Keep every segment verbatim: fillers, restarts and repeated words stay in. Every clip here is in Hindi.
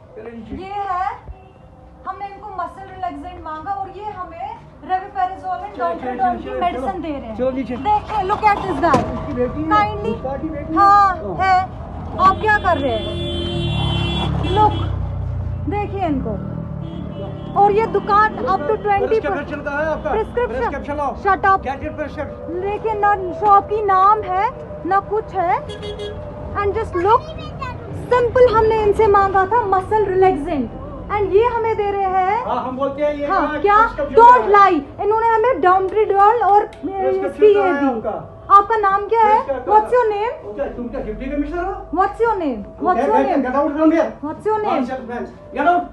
ये है, हमने इनको मसल रिलैक्सेंट मांगा और ये हमें रेविपेराजोल एंड डॉल्ट्रिडोल की मेडिसिन दे रहे हैं। देखिए, look at this guy kindly. हाँ है, आप क्या कर रहे हैं? लुक, देखिए इनको। और ये दुकान up to twenty prescription, shut up. लेकिन ना शॉप की नाम है ना कुछ है। एंड जस्ट लुक, सिंपल हमने इनसे मांगा था मसल रिलैक्सेंट एंड ये हमें दे रहे हैं। हाँ, हम बोलते हैं ये हाँ, क्या डोंट लाई, इन्होंने हमें डॉल्ट्रिडोल और इसकी ये दी। आपका नाम क्या है? What's your name? तुम क्या डिप्टी कमिश्नर हो? What's your name? What's your name? Get out from here. What's your name? Get out.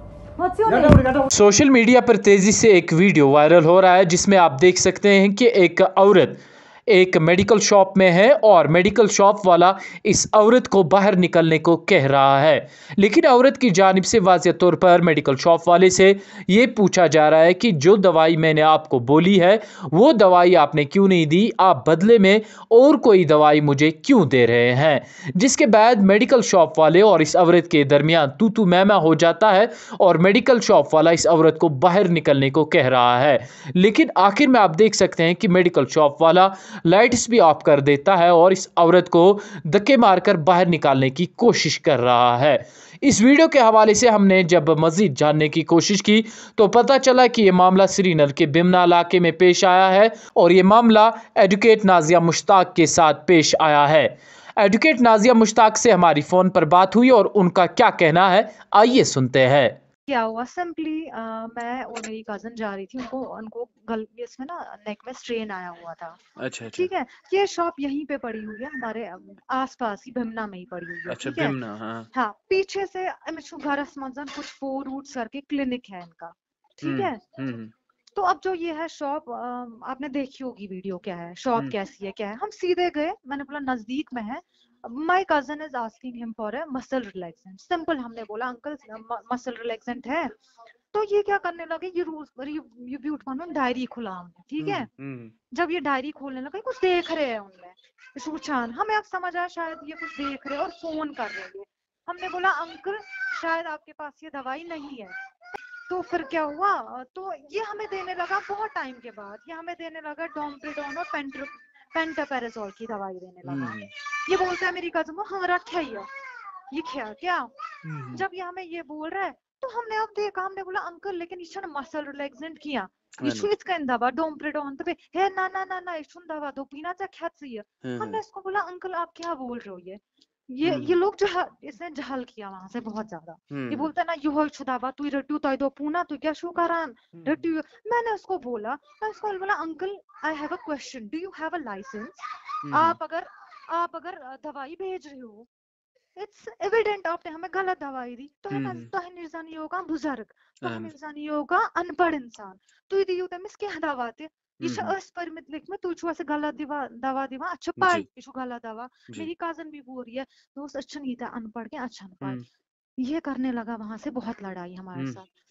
Social media पर तेजी से एक वीडियो वायरल हो रहा है जिसमें आप देख सकते हैं कि एक औरत एक मेडिकल शॉप में है और मेडिकल शॉप वाला इस औरत को बाहर निकलने को कह रहा है, लेकिन औरत की जानिब से वाज़ेह तौर पर मेडिकल शॉप वाले से ये पूछा जा रहा है कि जो दवाई मैंने आपको बोली है वो दवाई आपने क्यों नहीं दी, आप बदले में और कोई दवाई मुझे क्यों दे रहे हैं। जिसके बाद मेडिकल शॉप वाले और इस औरत के दरमियान तू तू मैं मैं हो जाता है और मेडिकल शॉप वाला इस औरत को बाहर निकलने को कह रहा है, लेकिन आखिर में आप देख सकते हैं कि मेडिकल शॉप वाला लाइट्स भी ऑफ कर देता है और इस औरत को धक्के मारकर बाहर निकालने की कोशिश कर रहा है। इस वीडियो के हवाले से हमने जब मजीद जानने की कोशिश की तो पता चला कि यह मामला श्रीनगर के बिमना इलाके में पेश आया है और ये मामला एडवोकेट नाजिया मुश्ताक के साथ पेश आया है। एडवोकेट नाजिया मुश्ताक से हमारी फोन पर बात हुई और उनका क्या कहना है, आइए सुनते हैं। क्या हुआ, सिंपली मैं और मेरी कजन जा रही थी, उनको उनको गल इसमें ना नेक में स्ट्रेन आया हुआ था। अच्छा अच्छा। ठीक है, ये शॉप यहीं पे पड़ी हुई है, हमारे आसपास ही बिमना में ही पड़ी हुई है। अच्छा, ठीक है? बिमना, हाँ हाँ, पीछे से घर कुछ फोर रूट्स करके क्लिनिक है इनका। ठीक है, हम्म तो अब जो ये है शॉप, आपने देखी होगी वीडियो, क्या है शॉप, कैसी है, क्या है। हम सीधे गए, मैंने बोला नजदीक में है। My cousin is asking him for a muscle relaxant. Simple हमने बोला अंकल मसल रिलैक्सेंट है। तो ये क्या करने लगे, ये रूल्स ये भी उठवा डायरी खुला हमने। ठीक है, जब ये डायरी खोलने लगे कुछ देख रहे हैं उनमें सूचान, हमें अब समझ आया शायद ये कुछ देख रहे हैं और फोन कर रहे हैं। हमने बोला अंकल शायद आपके पास ये दवाई नहीं है। तो फिर क्या हुआ, तो ये हमें देने लगा बहुत टाइम के बाद, ये हमें देने लगा डोम्पेडोन और पेंट्रो पेंटापेराजोल की दवाई देने लगा। ये बोलता है मेरी कजन को, हाँ रखा ही है ये क्या क्या। जब ये हमें ये बोल रहा है तो हमने अब देखा, हमने बोला अंकल लेकिन इस मसल रिलैक्सेंट किया इसका दवा डोम्पेडोन तो है ना ना ना ना इस दवा दो पीना चाहिए। हमने इसको बोला अंकल आप क्या बोल रहे हो, ये ये ये लोग जो इसने जहल किया वहां से बहुत ज्यादा। ये बोलता है ना यू हो छुदावा तू रट्टू तो दो पूना तू क्या शू करान रट्टू। मैंने उसको बोला मैं उसको बोला uncle I have a question, do you have a license. आप अगर आप अगर दवाई भेज रहे हो, इट्स एविडेंट आपने हमें गलत दवाई दी, तो है तो है निर्जानी होगा बुजुर्ग, तो है निर्जानी होगा अनपढ़ इंसान, तू दी होता मिस क्या दवा थे ये अस्परिमित लिख में तू ऐसे गलत दवा दवा दिवा अच्छा पाई इशू गलत दवा। मेरी कजन भी बोल रही है दोस्त अच्छा नहीं था अनपढ़ के अच्छा ना पाए। ये करने लगा, वहां से बहुत लड़ाई हमारे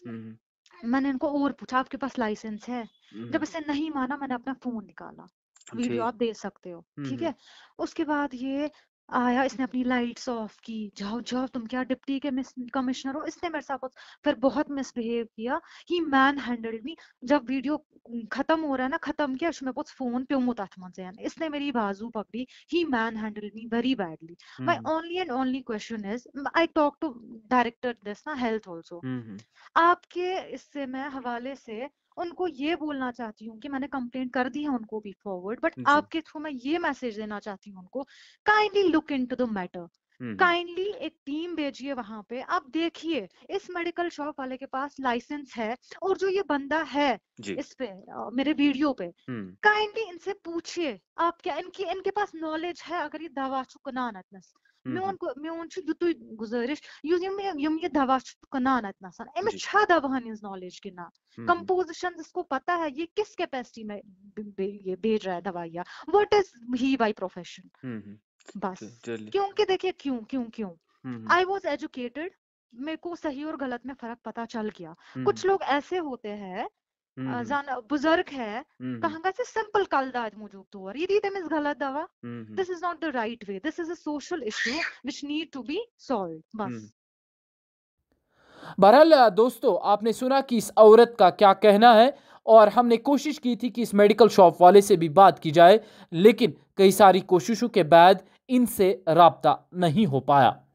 साथ। मैंने इनको और पूछा आपके पास लाइसेंस है, जब इसे नहीं माना मैंने अपना फोन निकाला, वीडियो आप देख सकते हो। ठीक है, उसके बाद ये आया, इसने अपनी लाइट्स ऑफ की, जाओ जाओ तुम क्या डिप्टी के कमिश्नर हो। इसने मेरे साथ फिर बहुत मिसबिहेव किया। He manhandled me. जब वीडियो खत्म हो रहा है ना, खत्म किया उसमें बहुत फोन पे मुत अथमन इसने मेरी बाजू पकड़ी। He manhandled me very badly. My only and only question is, I talk to director this ना हेल्थ आल्सो। आपके इससे मैं हवाले से उनको ये बोलना चाहती हूँ कि मैंने कंप्लेंट कर दी है उनको भी फॉरवर्ड, बट आपके थ्रू मैं ये मैसेज देना चाहती हूँ उनको, kindly look into the matter, kindly एक टीम भेजिए वहां पे। आप देखिए इस मेडिकल शॉप वाले के पास लाइसेंस है और जो ये बंदा है इस पे आ, मेरे वीडियो पे, काइंडली इनसे पूछिए आप क्या इनकी इनके पास नॉलेज है अगर ये दवा चुकना नतनस। मैं गुजारिश यम ये दवा चुकना नतनसन एम छा दवा इस नॉलेज की ना कंपोजिशन इसको पता है ये किस कैपेसिटी में ये भेज रहा है दवाइयाँ, what is he by profession. बस क्योंकि देखिए क्यों क्यों क्यों आई वॉज एजुकेटेड, मेरे को सही और गलत में फर्क पता चल गया। कुछ लोग ऐसे होते हैं बुजुर्ग है कहांगा से सिंपल कल दाज मौजूद तो ये दी इस गलत दवा, this is not the right way, this is a social issue which need to be solved. बस बहरहाल दोस्तों, आपने सुना कि इस औरत का क्या कहना है और हमने कोशिश की थी कि इस मेडिकल शॉप वाले से भी बात की जाए, लेकिन कई सारी कोशिशों के बाद इनसे राब्ता नहीं हो पाया।